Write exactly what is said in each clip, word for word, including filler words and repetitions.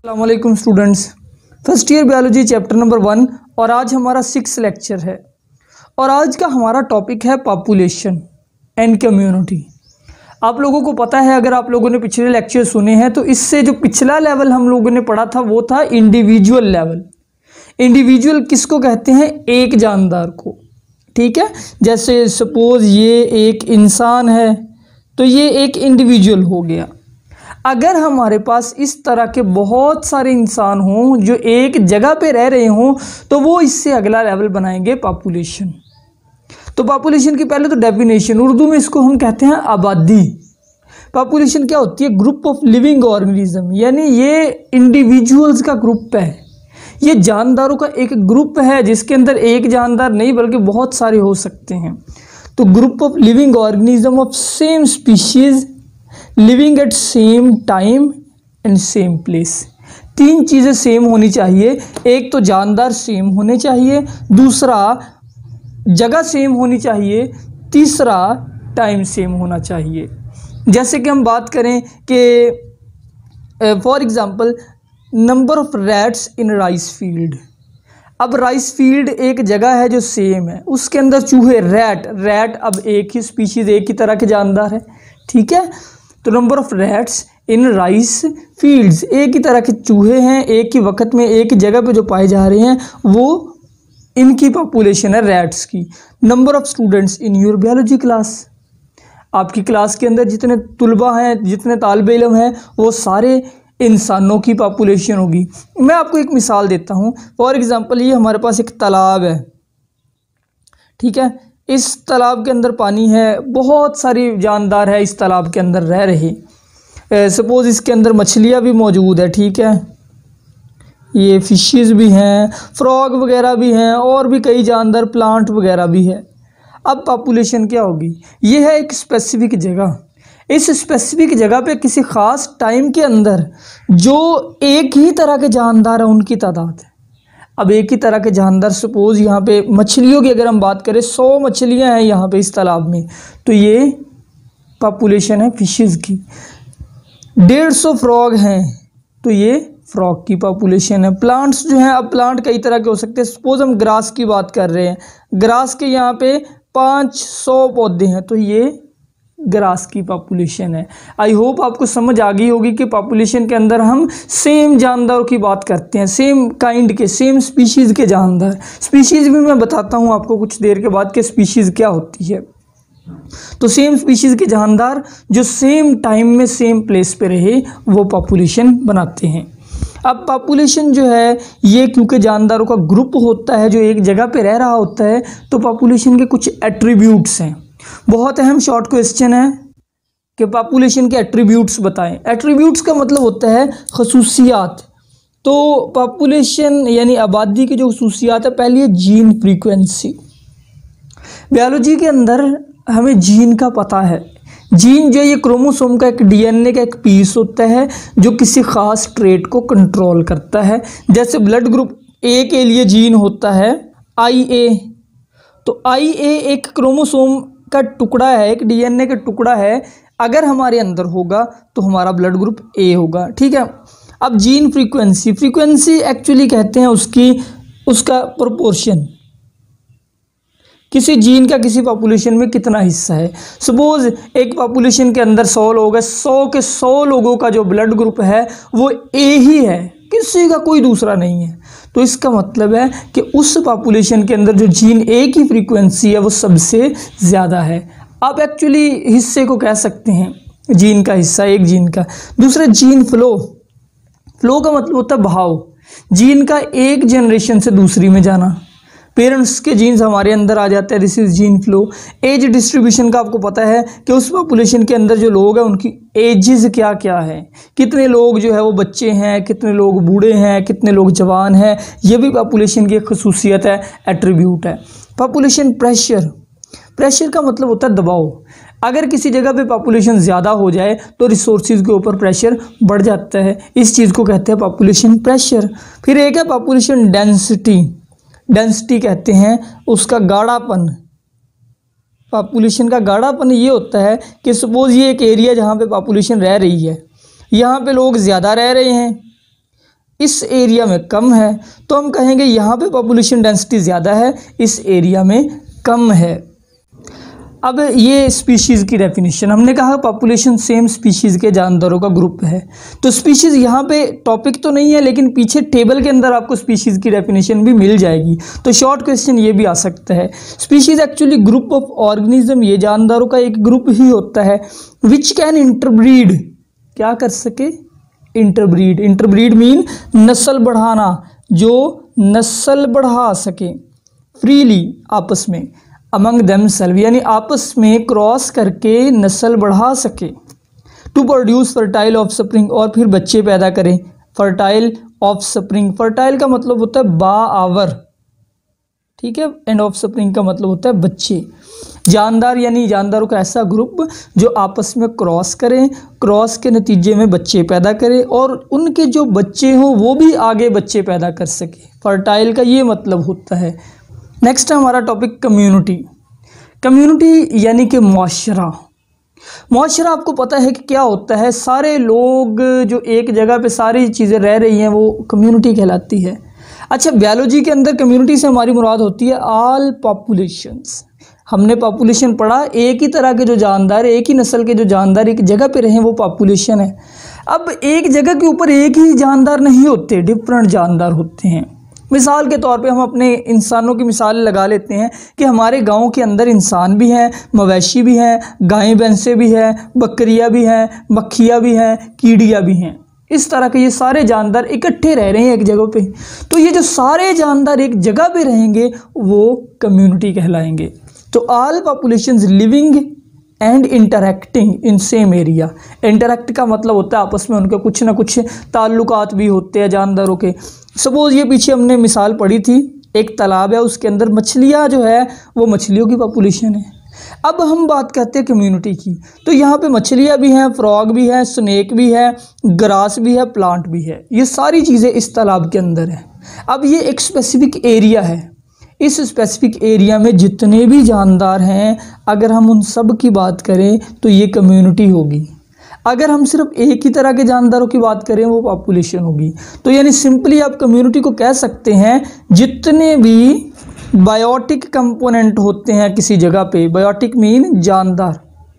अस्सलामुअलैकुम students, first year biology chapter number one और आज हमारा सिक्स लेक्चर है और आज का हमारा टॉपिक है पॉपुलेशन एंड कम्युनिटी। आप लोगों को पता है, अगर आप लोगों ने पिछले लेक्चर सुने हैं तो इससे जो पिछला लेवल हम लोगों ने पढ़ा था वो था इंडिविजुअल लेवल। इंडिविजुअल किसको कहते हैं? एक जानदार को। ठीक है, जैसे सपोज ये एक इंसान है तो ये एक इंडिविजुअल हो गया। अगर हमारे पास इस तरह के बहुत सारे इंसान हों जो एक जगह पे रह रहे हों तो वो इससे अगला लेवल बनाएंगे पॉपुलेशन। तो पॉपुलेशन की पहले तो डेफिनेशन, उर्दू में इसको हम कहते हैं आबादी। पॉपुलेशन क्या होती है? ग्रुप ऑफ लिविंग ऑर्गेनिज्म, यानी ये इंडिविजुअल्स का ग्रुप है, ये जानदारों का एक ग्रुप है जिसके अंदर एक जानदार नहीं बल्कि बहुत सारे हो सकते हैं। तो group of living organism of same species living at same time and same place. तीन चीज़ें सेम होनी चाहिए, एक तो जानदार सेम होने चाहिए, दूसरा जगह सेम होनी चाहिए, तीसरा टाइम सेम होना चाहिए। जैसे कि हम बात करें कि for example number of rats in rice field. अब राइस फील्ड एक जगह है जो सेम है, उसके अंदर चूहे रैट रैट अब एक ही स्पीशीज़, एक ही तरह के जानदार है। ठीक है, तो number of rats in rice fields, एक ही तरह के चूहे हैं, एक ही वक्त में एक ही जगह पे जो पाए जा रहे हैं, वो इनकी पॉपुलेशन है रैट्स की। Number of students in your biology class, आपकी क्लास के अंदर जितने तुलबा हैं, जितने तालिबे इल्म हैं, वो सारे इंसानों की पॉपुलेशन होगी। मैं आपको एक मिसाल देता हूँ। फॉर एग्ज़ाम्पल ये हमारे पास एक तालाब है। ठीक है, इस तालाब के अंदर पानी है, बहुत सारी जानदार है इस तालाब के अंदर रह रहे। सपोज़ इसके अंदर मछलियाँ भी मौजूद है। ठीक है, ये फिशेस भी हैं, फ्रॉग वगैरह भी हैं और भी कई जानदार, प्लांट वगैरह भी है। अब पॉपुलेशन क्या होगी? ये है एक स्पेसिफिक जगह, इस स्पेसिफिक जगह पे किसी ख़ास टाइम के अंदर जो एक ही तरह के जानदार हैं उनकी तादाद है। अब एक ही तरह के जानदार, सपोज़ यहाँ पे मछलियों की अगर हम बात करें, सौ मछलियाँ हैं यहाँ पे इस तालाब में, तो ये पॉपुलेशन है फिशेस की। डेढ़ सौ फ्रॉग हैं तो ये फ्रॉग की पॉपुलेशन है। प्लांट्स जो हैं, अब प्लांट कई तरह के हो सकते हैं। सपोज़ हम ग्रास की बात कर रहे हैं, ग्रास के यहाँ पे पाँच सौ पौधे हैं तो ये ग्रास की पॉपुलेशन है। आई होप आपको समझ आ गई होगी कि पॉपुलेशन के अंदर हम सेम जानदारों की बात करते हैं, सेम काइंड के, सेम स्पीशीज़ के जानदार। स्पीशीज़ भी मैं बताता हूँ आपको कुछ देर के बाद कि स्पीशीज़ क्या होती है। तो सेम स्पीशीज़ के जानदार जो सेम टाइम में सेम प्लेस पे रहे वो पॉपुलेशन बनाते हैं। अब पॉपुलेशन जो है ये क्योंकि जानदारों का ग्रुप होता है जो एक जगह पे रह रहा होता है, तो पॉपुलेशन के कुछ एट्रीब्यूट्स हैं। बहुत अहम शॉर्ट क्वेश्चन है कि पॉपुलेशन के एट्रीब्यूट्स बताएं। एट्रीब्यूट्स का मतलब होता है खसूसियात। तो पॉपुलेशन यानी आबादी की जो खसूसियात है, पहली है जीन फ्रीक्वेंसी। बायोलॉजी के अंदर हमें जीन का पता है। जीन जो ये क्रोमोसोम का एक डीएनए का एक पीस होता है जो किसी ख़ास ट्रेट को कंट्रोल करता है। जैसे ब्लड ग्रुप ए के लिए जीन होता है आई ए, तो आई ए एक क्रोमोसोम का टुकड़ा है, एक डीएनए का टुकड़ा है। अगर हमारे अंदर होगा तो हमारा ब्लड ग्रुप ए होगा। ठीक है, अब जीन फ्रीक्वेंसी, फ्रीक्वेंसी एक्चुअली कहते हैं उसकी उसका प्रोपोर्शन, किसी जीन का किसी पॉपुलेशन में कितना हिस्सा है। सपोज़ एक पॉपुलेशन के अंदर सौ लोग हैं, सौ के सौ लोगों का जो ब्लड ग्रुप है वो ए ही है, किसी का कोई दूसरा नहीं है। तो इसका मतलब है कि उस पॉपुलेशन के अंदर जो जीन ए की फ्रीक्वेंसी है वो सबसे ज़्यादा है। आप एक्चुअली हिस्से को कह सकते हैं, जीन का हिस्सा एक जीन का। दूसरा जीन फ्लो, फ्लो का मतलब होता है बहाव, जीन का एक जनरेशन से दूसरी में जाना। पेरेंट्स के जीन्स हमारे अंदर आ जाते हैं, this is gene flow. Age distribution का आपको पता है कि उस पॉपुलेशन के अंदर जो लोग हैं उनकी एजेस क्या क्या है, कितने लोग जो है वो बच्चे हैं, कितने लोग बूढ़े हैं, कितने लोग जवान हैं, ये भी पॉपुलेशन की एक खसूसियत है, एट्रीब्यूट है। पॉपुलेशन प्रेशर, प्रेशर का मतलब होता है दबाव। अगर किसी जगह पे पॉपुलेशन ज़्यादा हो जाए तो रिसोर्सेज के ऊपर प्रेशर बढ़ जाता है, इस चीज़ को कहते हैं पॉपुलेशन प्रेशर। फिर एक है पॉपुलेशन डेंसिटी, डेंसिटी कहते हैं उसका गाढ़ापन। पॉपुलेशन का गाढ़ापन ये होता है कि सपोज़ ये एक एरिया जहाँ पे पॉपुलेशन रह रही है, यहाँ पे लोग ज़्यादा रह रहे हैं, इस एरिया में कम है, तो हम कहेंगे यहाँ पे पॉपुलेशन डेंसिटी ज़्यादा है, इस एरिया में कम है। अब ये स्पीशीज़ की डेफिनेशन, हमने कहा पॉपुलेशन सेम स्पीशीज़ के जानवरों का ग्रुप है। तो स्पीशीज़ यहाँ पे टॉपिक तो नहीं है, लेकिन पीछे टेबल के अंदर आपको स्पीशीज़ की डेफिनेशन भी मिल जाएगी। तो शॉर्ट क्वेश्चन ये भी आ सकता है। Species actually group of organism, ये जानवरों का एक ग्रुप ही होता है, विच कैन इंटरब्रीड, क्या कर सके, इंटरब्रीड। इंटरब्रीड मीन नस्ल बढ़ाना, जो नस्ल बढ़ा सके फ्रीली आपस में, अमंग देमसेल्व, यानी आपस में क्रॉस करके नस्ल बढ़ा सके। To produce fertile offspring, और फिर बच्चे पैदा करें। फर्टाइल ऑफ स्प्रिंग, फर्टाइल का मतलब होता है बाआवर, ठीक है, एंड ऑफ स्प्रिंग का मतलब होता है बच्चे। जानदार यानी जानदारों का ऐसा ग्रुप जो आपस में क्रॉस करें, क्रॉस के नतीजे में बच्चे पैदा करें, और उनके जो बच्चे हों वो भी आगे बच्चे पैदा कर सके। फर्टाइल का ये मतलब होता है। नेक्स्ट है हमारा टॉपिक कम्युनिटी। कम्युनिटी यानी कि मुआशरा। मुआशरा आपको पता है कि क्या होता है, सारे लोग जो एक जगह पे सारी चीज़ें रह रही हैं वो कम्युनिटी कहलाती है। अच्छा, बायोलॉजी के अंदर कम्युनिटी से हमारी मुराद होती है ऑल पॉपुलेशंस। हमने पॉपुलेशन पढ़ा, एक ही तरह के जो जानदार, एक ही नस्ल के जो जानदार एक जगह पे रहें वो पॉपुलेशन है। अब एक जगह के ऊपर एक ही जानदार नहीं होते, डिफरेंट जानदार होते हैं। मिसाल के तौर पे हम अपने इंसानों की मिसाल लगा लेते हैं कि हमारे गांव के अंदर इंसान भी हैं, मवेशी भी हैं, गायें भैंसें भी हैं, बकरियां भी हैं, मक्खियां भी हैं, कीड़ियां भी हैं। इस तरह के ये सारे जानदार इकट्ठे रह रहे हैं एक जगह पे। तो ये जो सारे जानदार एक जगह पे रहेंगे वो कम्युनिटी कहलाएंगे। तो all populations living and interacting in same area. Interact का मतलब होता है आपस में उनके कुछ ना कुछ ताल्लुकात भी होते हैं जानदारों के। सपोज ये पीछे हमने मिसाल पढ़ी थी, एक तालाब है, उसके अंदर मछलियाँ जो है वो मछलियों की पॉपुलेशन है। अब हम बात करते हैं कम्युनिटी की, तो यहाँ पे मछलियाँ भी हैं, फ्रॉग भी है, स्नेक भी है, ग्रास भी है, प्लांट भी है, ये सारी चीज़ें इस तालाब के अंदर है। अब ये एक स्पेसिफिक एरिया है, इस स्पेसिफिक एरिया में जितने भी जानदार हैं अगर हम उन सब की बात करें तो ये कम्युनिटी होगी। अगर हम सिर्फ एक ही तरह के जानदारों की बात करें वो पॉपुलेशन होगी। तो यानी सिंपली आप कम्युनिटी को कह सकते हैं जितने भी बायोटिक कंपोनेंट होते हैं किसी जगह पे, बायोटिक मीन जानदार,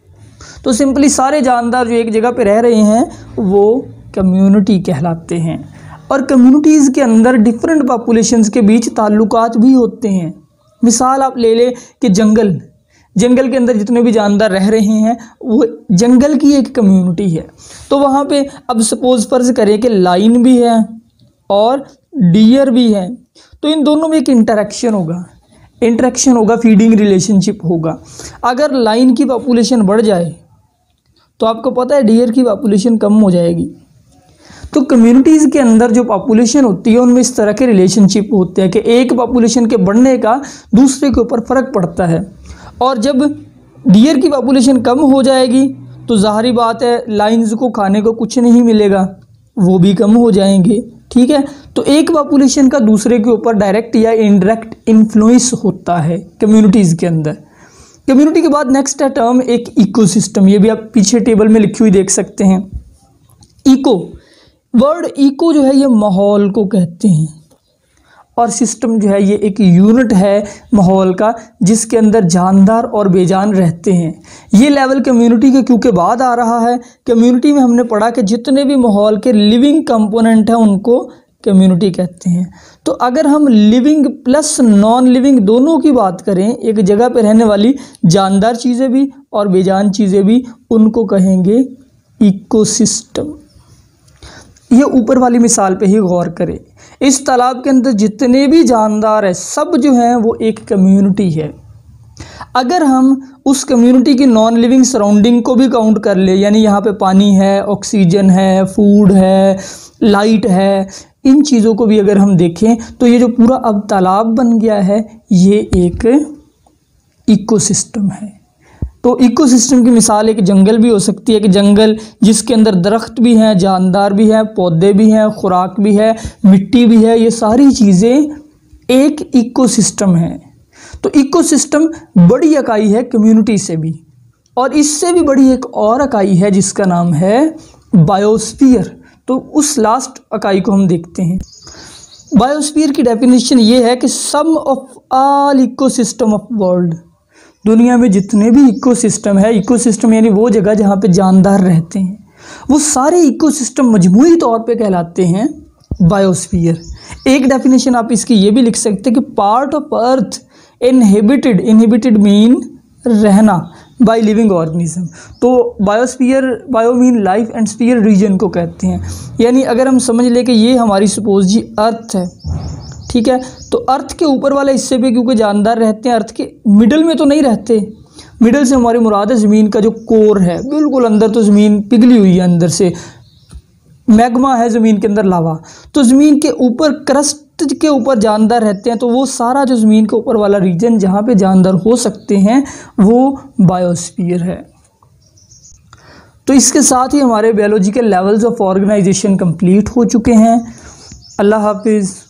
तो सिंपली सारे जानदार जो एक जगह पे रह रहे हैं वो कम्युनिटी कहलाते हैं। और कम्युनिटीज़ के अंदर डिफरेंट पॉपुलेशंस के बीच ताल्लुकात भी होते हैं। मिसाल आप ले लें कि जंगल, जंगल के अंदर जितने भी जानदार रह रहे हैं वो जंगल की एक कम्युनिटी है। तो वहाँ पे अब सपोज फर्ज करें कि लाइन भी है और डियर भी है, तो इन दोनों में एक इंटरेक्शन होगा, इंटरेक्शन होगा, फीडिंग रिलेशनशिप होगा। अगर लाइन की पॉपुलेशन बढ़ जाए तो आपको पता है डियर की पॉपुलेशन कम हो जाएगी। तो कम्युनिटीज़ के अंदर जो पॉपुलेशन होती है उनमें इस तरह के रिलेशनशिप होते हैं कि एक पॉपुलेशन के बढ़ने का दूसरे के ऊपर फ़र्क पड़ता है। और जब डियर की पॉपुलेशन कम हो जाएगी तो ज़ाहिरी बात है लाइन्स को खाने को कुछ नहीं मिलेगा, वो भी कम हो जाएंगे, ठीक है। तो एक पॉपुलेशन का दूसरे के ऊपर डायरेक्ट या इनडायरेक्ट इन्फ्लुएंस होता है कम्युनिटीज़ के अंदर। कम्युनिटी के बाद नेक्स्ट है टर्म एक इकोसिस्टम, ये भी आप पीछे टेबल में लिखी हुई देख सकते हैं। इको, वर्ड इको जो है ये माहौल को कहते हैं, और सिस्टम जो है ये एक यूनिट है माहौल का जिसके अंदर जानदार और बेजान रहते हैं। ये लेवल कम्युनिटी के क्योंकि बाद आ रहा है। कम्युनिटी में हमने पढ़ा कि जितने भी माहौल के लिविंग कंपोनेंट हैं उनको कम्युनिटी कहते हैं। तो अगर हम लिविंग प्लस नॉन लिविंग दोनों की बात करें, एक जगह पे रहने वाली जानदार चीज़ें भी और बेजान चीज़ें भी, उनको कहेंगे इकोसिस्टम। ये ऊपर वाली मिसाल पे ही गौर करें, इस तालाब के अंदर जितने भी जानदार हैं सब जो हैं वो एक कम्युनिटी है। अगर हम उस कम्युनिटी की नॉन लिविंग सराउंडिंग को भी काउंट कर ले, यानी यहाँ पे पानी है, ऑक्सीजन है, फूड है, लाइट है, इन चीज़ों को भी अगर हम देखें तो ये जो पूरा अब तालाब बन गया है ये एक इकोसिस्टम है। तो इकोसिस्टम की मिसाल एक जंगल भी हो सकती है कि जंगल जिसके अंदर दरख्त भी हैं, जानदार भी हैं, पौधे भी हैं, खुराक भी है, मिट्टी भी है, ये सारी चीज़ें एक इकोसिस्टम है। तो इकोसिस्टम बड़ी इकाई है कम्युनिटी से भी, और इससे भी बड़ी एक और इकाई है जिसका नाम है बायोस्फीयर। तो उस लास्ट इकाई को हम देखते हैं। बायोस्फीयर की डेफिनेशन ये है कि sum of all ecosystem of world, दुनिया में जितने भी इकोसिस्टम है, इकोसिस्टम यानी वो जगह जहाँ पे जानदार रहते हैं, वो सारे इकोसिस्टम मजमूई तौर पे कहलाते हैं बायोस्फीयर। एक डेफिनेशन आप इसकी ये भी लिख सकते हैं कि part of earth inhibited, inhibited mean रहना, बाय लिविंग ऑर्गेनिज्म। तो biosphere, bio mean life and sphere region को कहते हैं। यानी अगर हम समझ लें कि ये हमारी सपोज जी अर्थ है, ठीक है, तो अर्थ के ऊपर वाले हिस्से पे क्योंकि जानदार रहते हैं, अर्थ के मिडल में तो नहीं रहते। मिडल से हमारी मुराद है ज़मीन का जो कोर है, बिल्कुल अंदर तो ज़मीन पिघली हुई है, अंदर से मैग्मा है ज़मीन के अंदर, लावा। तो ज़मीन के ऊपर क्रस्ट के ऊपर जानदार रहते हैं, तो वो सारा जो ज़मीन के ऊपर वाला रीजन जहाँ पे जानदार हो सकते हैं वो बायोस्फीयर है। तो इसके साथ ही हमारे biological levels of organization complete हो चुके हैं। अल्लाह हाफिज़।